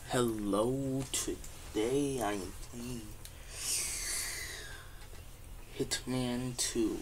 Hello, today I am playing Hitman 2.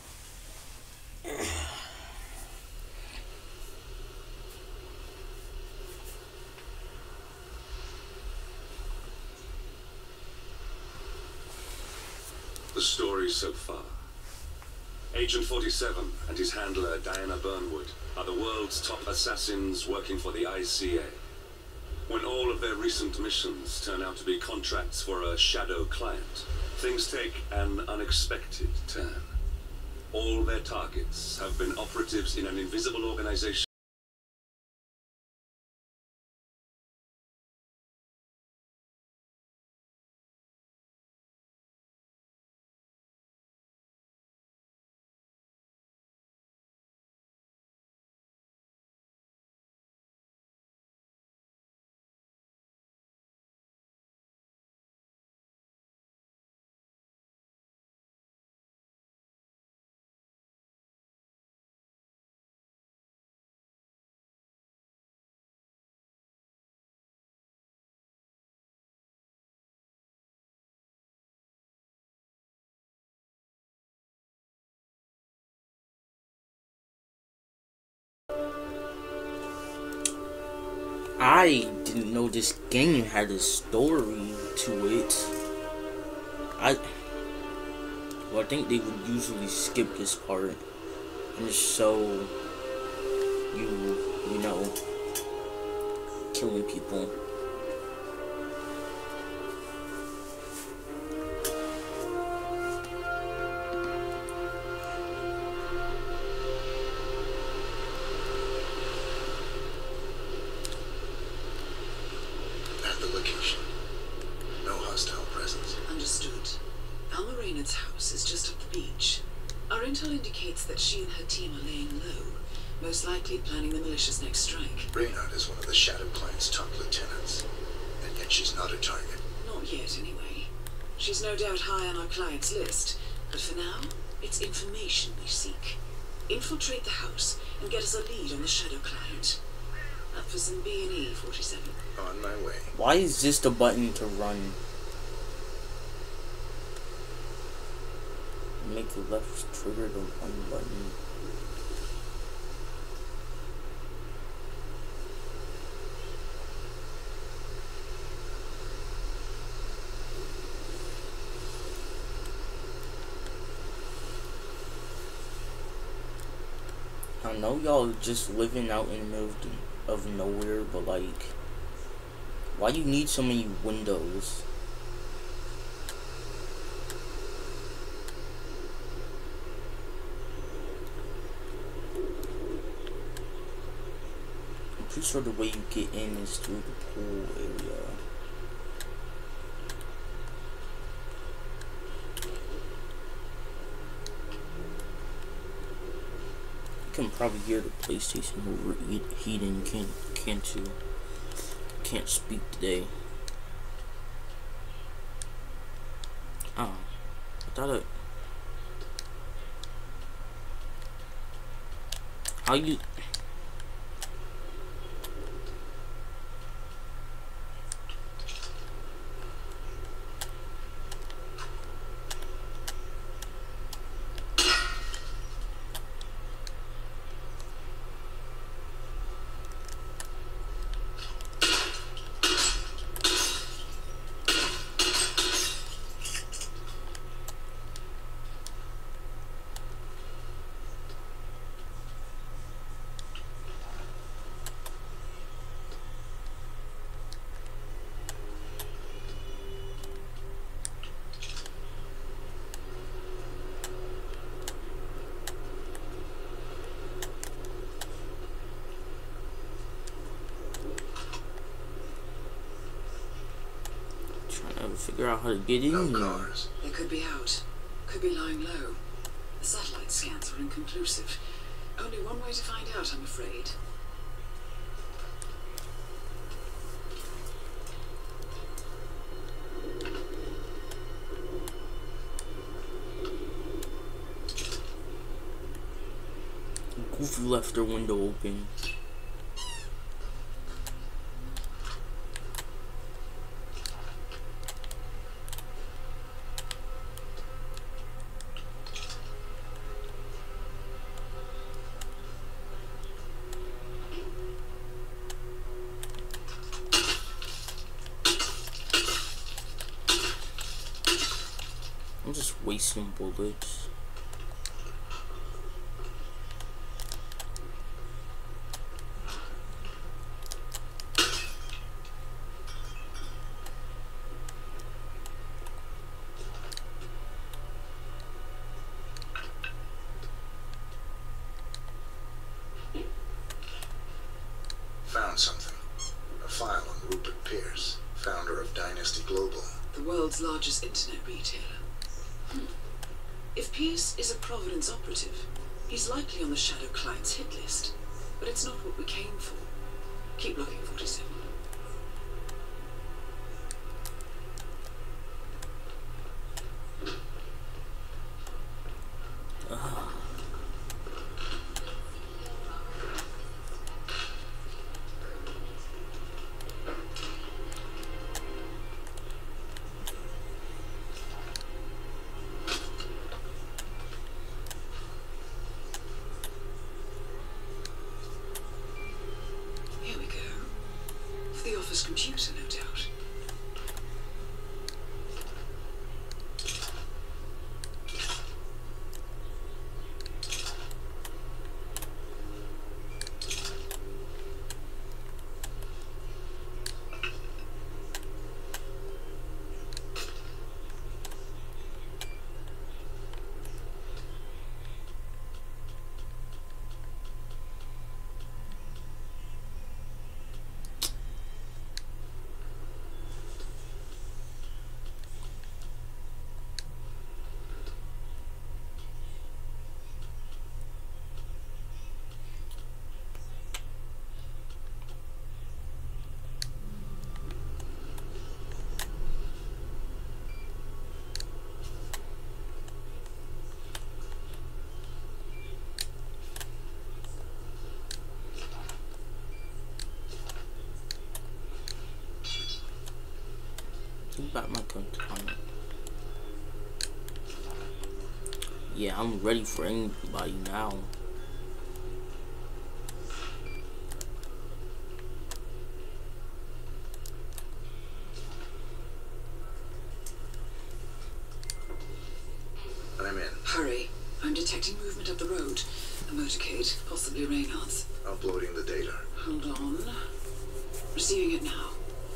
The story so far. Agent 47 and his handler Diana Burnwood are the world's top assassins working for the ICA. When all of their recent missions turn out to be contracts for a shadow client, things take an unexpected turn. All their targets have been operatives in an invisible organization. I didn't know this game had a story to it. I think they would usually skip this part and show you know, killing people. At the location. No hostile presence. Understood. Alma Reynard's house is just up the beach. Our intel indicates that she and her team are laying low, most likely planning the malicious next strike. Reynard is one of the Shadow Client's top lieutenants, and yet she's not a target. Not yet, anyway. She's no doubt high on our client's list, but for now, it's information we seek. Infiltrate the house and get us a lead on the Shadow Client. Up for some B&E, 47. On my way. Why is this the button to run? Make the left trigger the one button. I know y'all just living out in the middle of nowhere, but like, why do you need so many windows? I'm pretty sure the way you get in is through the pool area. You can probably hear the PlayStation overheating, can't you? Can't speak today. Oh, I thought it. How you? Figure out how to get in No here. cars. They could be out. Could be lying low. The satellite scans are inconclusive. Only one way to find out, I'm afraid. Goofy left her window open. I'm just wasting bullets. Found something. A file on Rupert Pierce, founder of Dynasty Global. The world's largest internet retailer. If Pierce is a Providence operative, he's likely on the Shadow client's hit list. But it's not what we came for. Keep looking, 47. Here we go. For the office computer, no doubt. Think about my katana. Yeah, I'm ready for anybody now. I'm in. Hurry. I'm detecting movement up the road. A motorcade, possibly Reynard's. Uploading the data. Hold on. Receiving it now.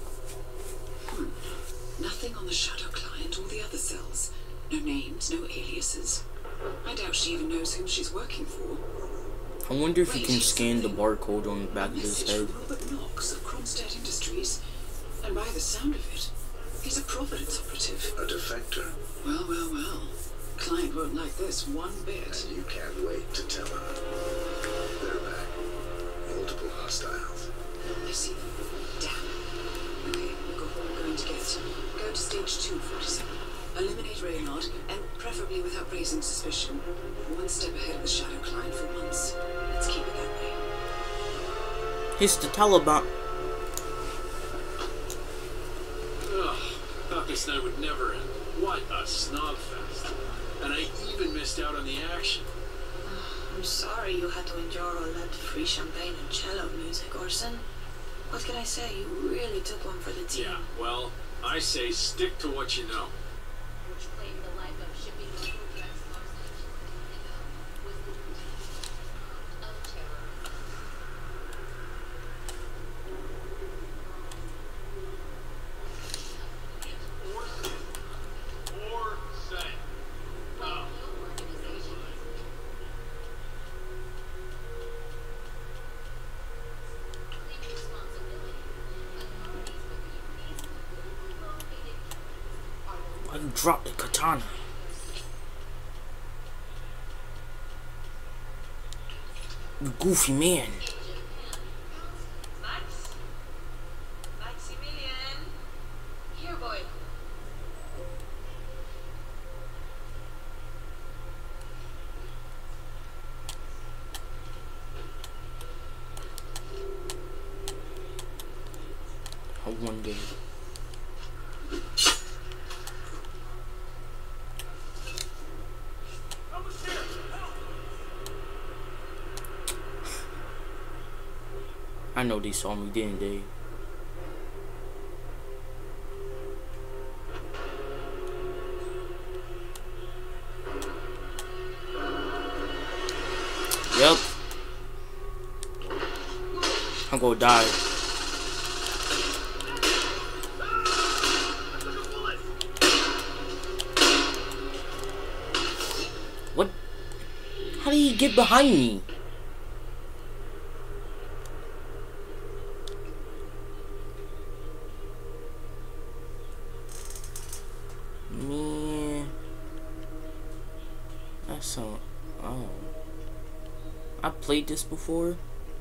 Nothing on the Shadow client or the other cells. No names, no aliases. I doubt she even knows whom she's working for. I wonder if you Wait, can scan the something. barcode on the back of his Message head. from Robert Knox of Kronstadt Industries. And by the sound of it, he's a Providence operative. A defector. Well, well, well. Client won't like this one bit. And you can't wait to tell her. They're back. Multiple hostiles. I see. Damn. Okay, we've got what we're going to get. Go to stage 2, 47. Eliminate Reynard, and preferably without raising suspicion. One step ahead of the Shadow client for once. Let's keep it that way. It's the Taliban. Ugh, thought this night would never end. What a snobfest. And I even missed out on the action. I'm sorry you had to endure all that free champagne and cello music, Orson. What can I say? You really took one for the team. Yeah, well, I say stick to what you know. Which claimed the life of shipping local drugs largely was the of terror. Or say. Like no organization claimed responsibility. Authorities believe these located are Why you dropped the katana? You goofy man. Max? Maximilian? Here, boy. I wonder. I know they saw me, didn't they? I'm gonna die. What? How did he get behind me? Man, that's so. Oh, I played this before.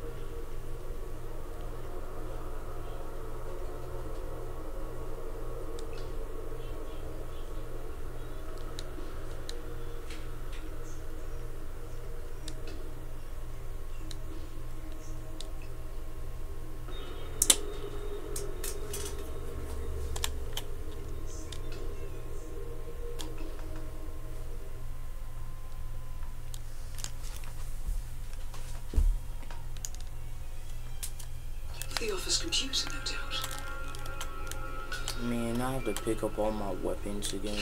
The office computer, no doubt. Man, I have to pick up all my weapons again.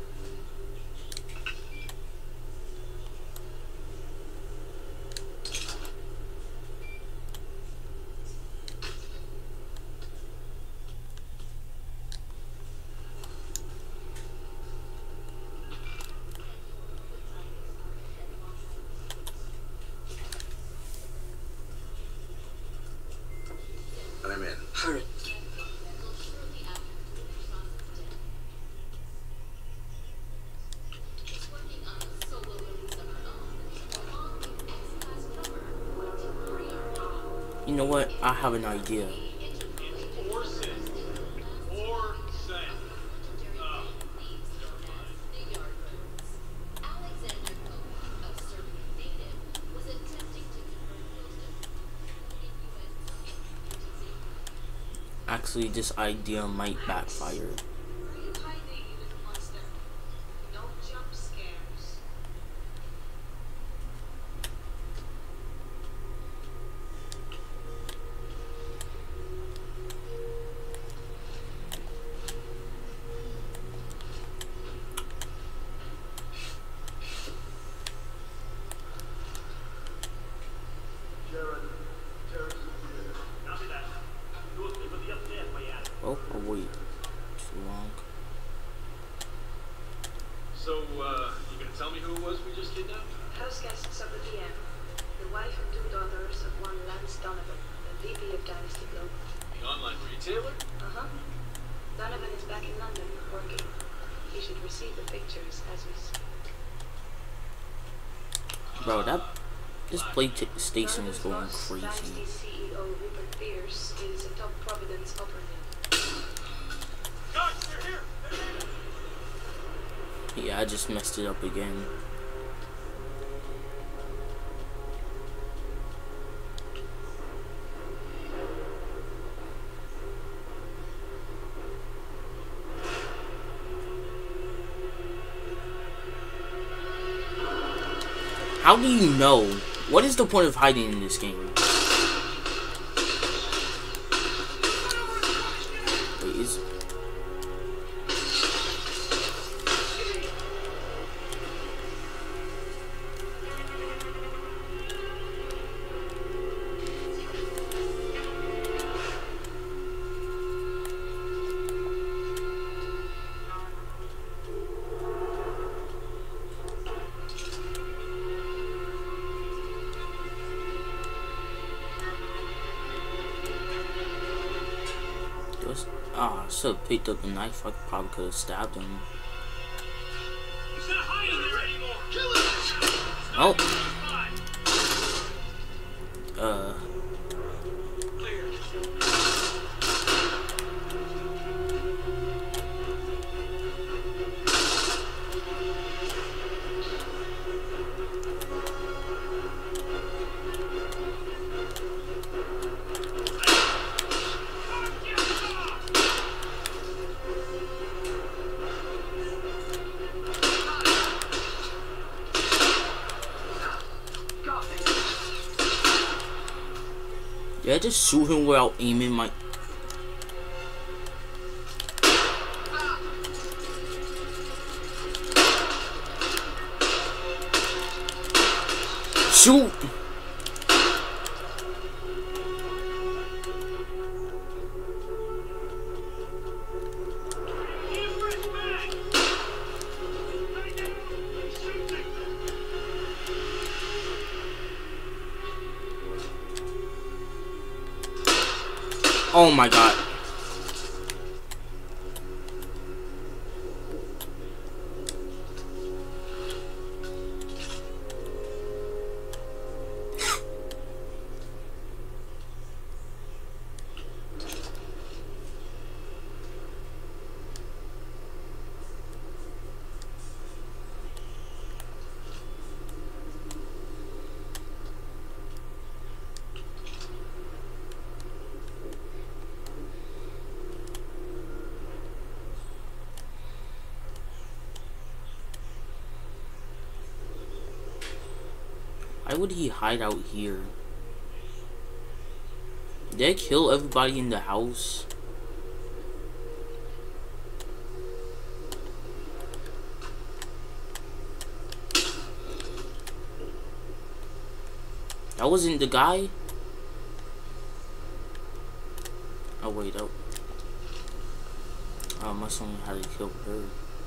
I'm in. Hurry. You know what? I have an idea. Actually, this idea might backfire. No jump scares. Oh, wait. Too long. So, you gonna tell me who it was we just kidnapped? House guests of the DM. The wife and two daughters of one Lance Donovan, the VP of Dynasty Global. The online retailer? Uh-huh. Donovan is back in London, working. He should receive the pictures as we speak. Bro, this PlayStation is going Donovan's boss, crazy. Dynasty CEO Rupert Pierce is a top Providence operative. Guys, they're here! Yeah, I just messed it up again. How do you know? What is the point of hiding in this game? Wait, is... Ah, I should have picked up the knife. I probably could have stabbed him. He's not hiding there anymore! Kill him! Oh. Did I just shoot him without aiming my... Shoot! Oh my god. Why would he hide out here? Did I kill everybody in the house? That wasn't the guy? Oh wait, oh. I must only had to kill her.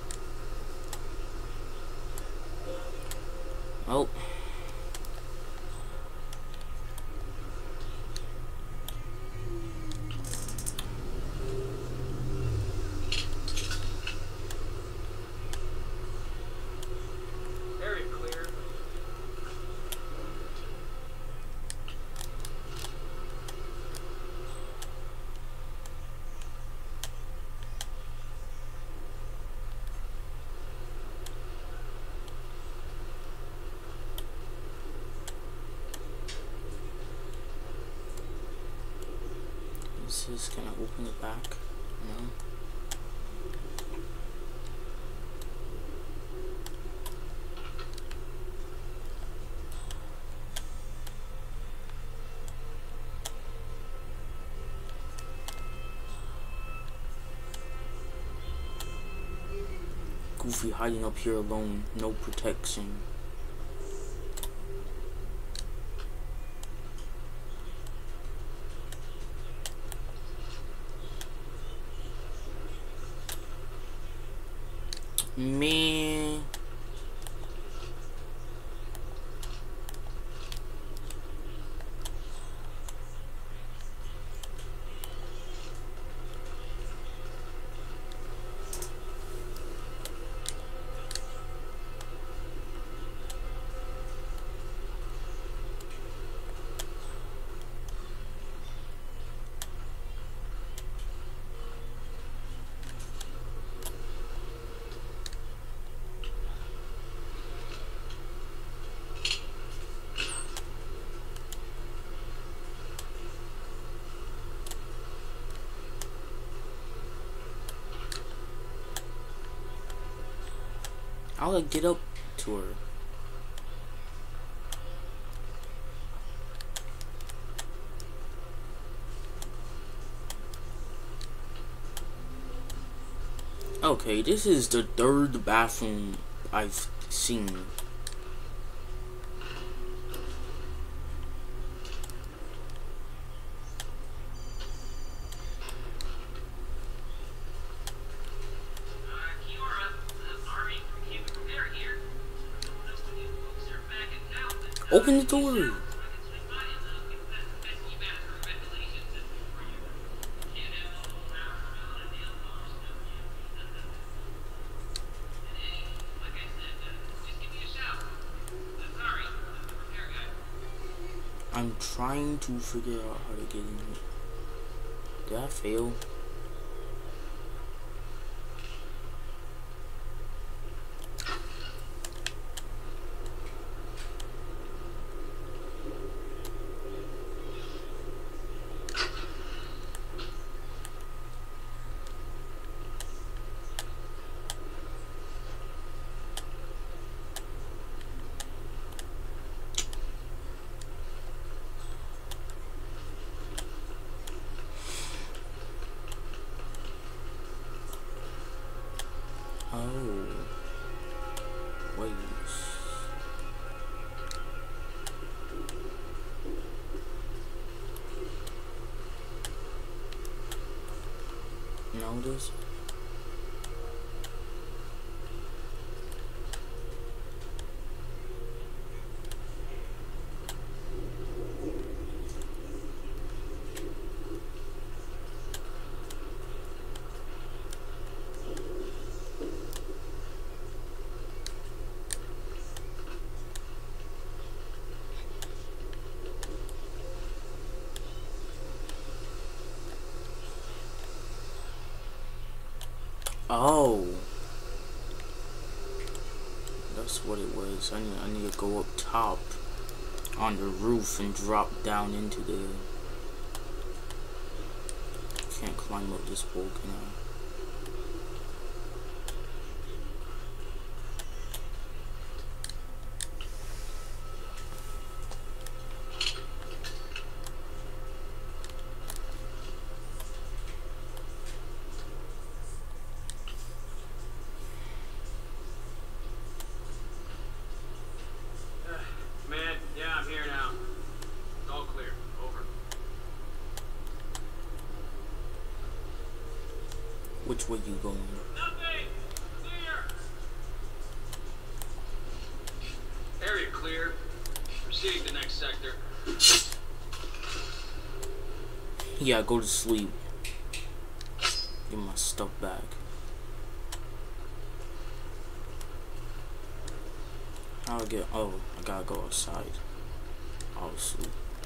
Oh. Is gonna open it back? No. Goofy hiding up here alone, no protection. Man. I'll get up to her. Okay, this is the third bathroom I've seen. Open the door. I'm trying to figure out how to get in here. Did I fail? Notice. Oh. That's what it was. I need to go up top on the roof and drop down into the... Can't climb up this wall, can I? Which way you going? Nothing! Clear! Area clear. Proceeding to next sector. Yeah, go to sleep. Get my stuff back. How I get... Oh, I gotta go outside. I'll sleep.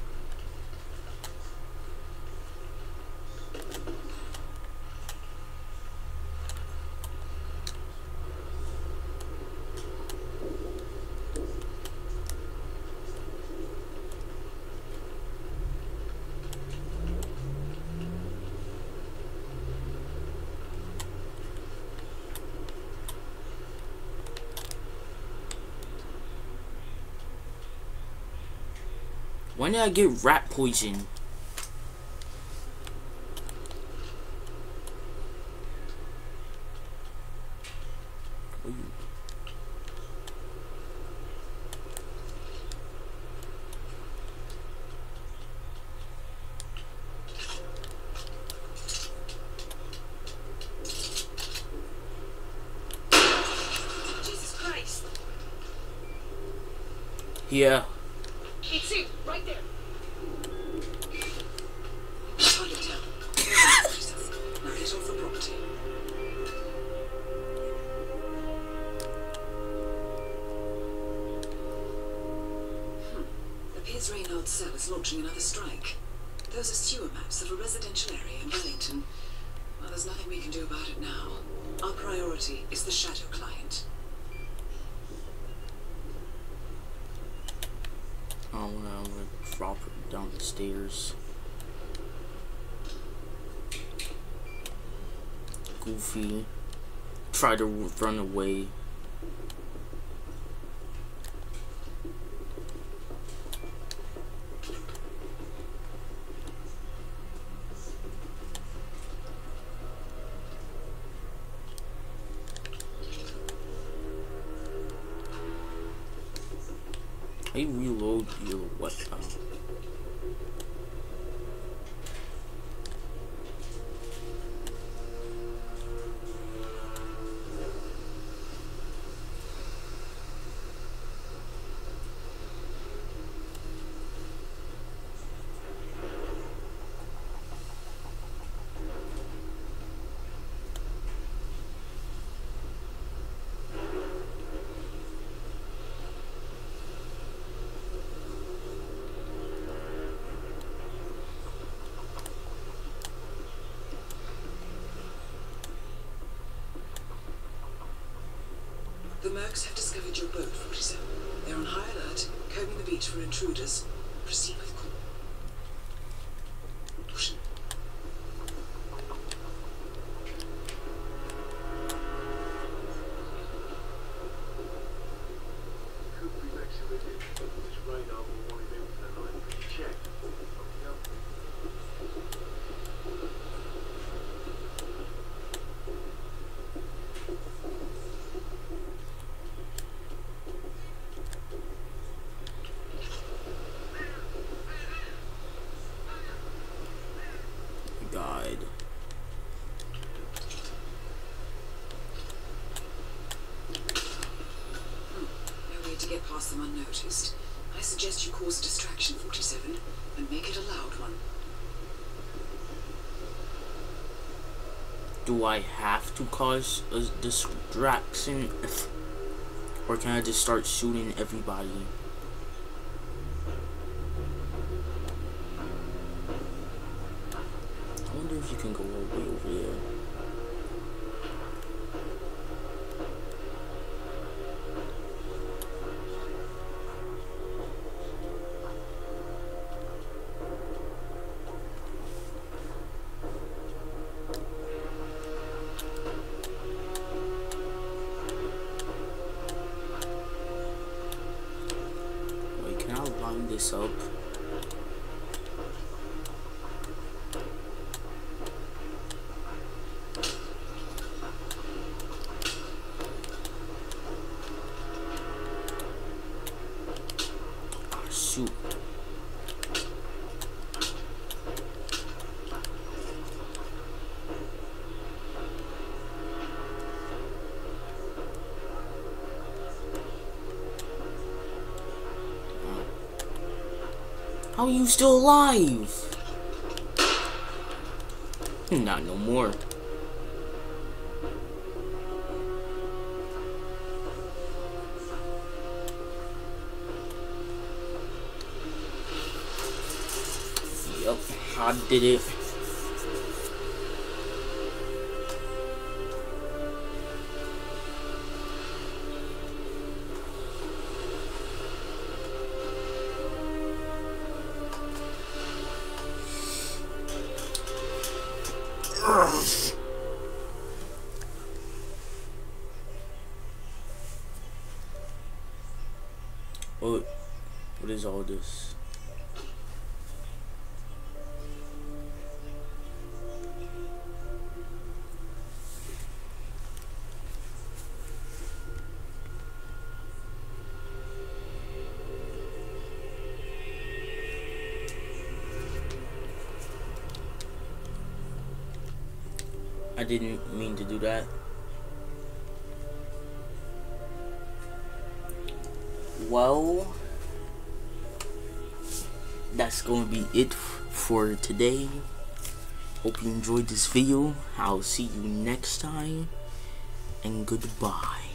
When did I get rat poison? Jesus Christ. Yeah. It's him, right there. Target down. Now get off the property. Appears Reynard's cell is launching another strike. Those are sewer maps of a residential area in Wellington. Well, there's nothing we can do about it now. Our priority is the Shadow client. I'm gonna drop her down the stairs. Goofy. Try to run away. Hey, reload your weapon. The Mercs have discovered your boat, 47. They're on high alert, combing the beach for intruders. Proceed with caution. Could be vaccinated. This radar will want him in for the night. Check. God. No way to get past them unnoticed. I suggest you cause a distraction, 47, and make it a loud one. Do I have to cause a distraction? Or can I just start shooting everybody? I wonder if you can go all the way over there. this up. Ah, shoot. How are you still alive? Not no more. Yep, I did it. What is all this? I didn't mean to do that. Well, that's going to be it for today. Hope you enjoyed this video. I'll see you next time, and goodbye.